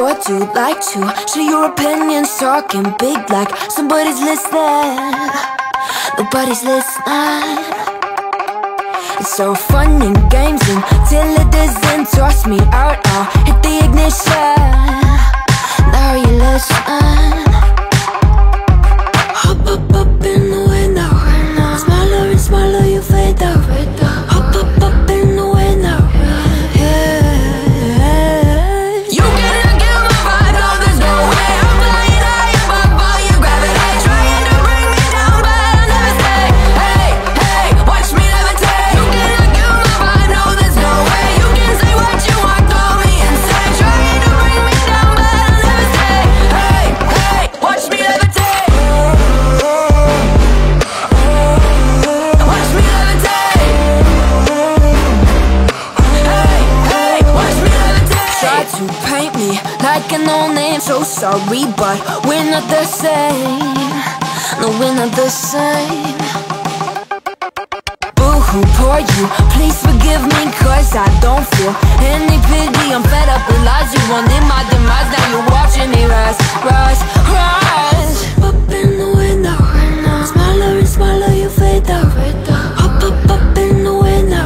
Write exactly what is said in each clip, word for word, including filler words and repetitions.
sure do like to share your opinions, talking big like somebody's listening. Nobody's listening. It's so fun and games until it doesn't. Toss me out, I'll hit the ignition. Now you listen. Hop up up in the window. Smaller and smaller you fade out. Hop up up in the window. Like a no-name, so sorry, but we're not the same. No, we're not the same. Boo-hoo, poor you, please forgive me, cause I don't feel any pity. I'm fed up with lies, you wanted my demise. Now you're watching me rise, rise, rise. Up in the window, smaller and smaller you fade out. Hop up up in the window.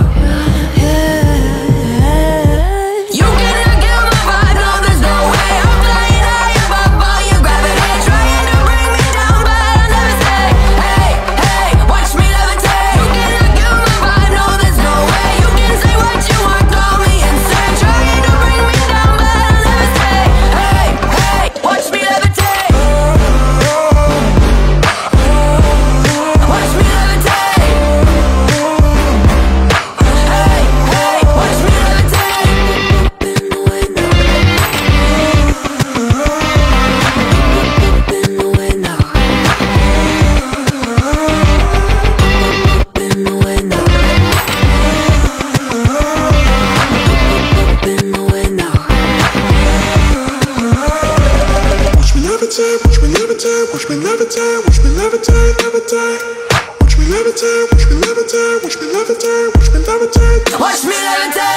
Watch me levitate, watch me levitate, watch me levitate, levitate. Watch me levitate, watch me levitate, watch me levitate, watch me levitate. Watch me levitate.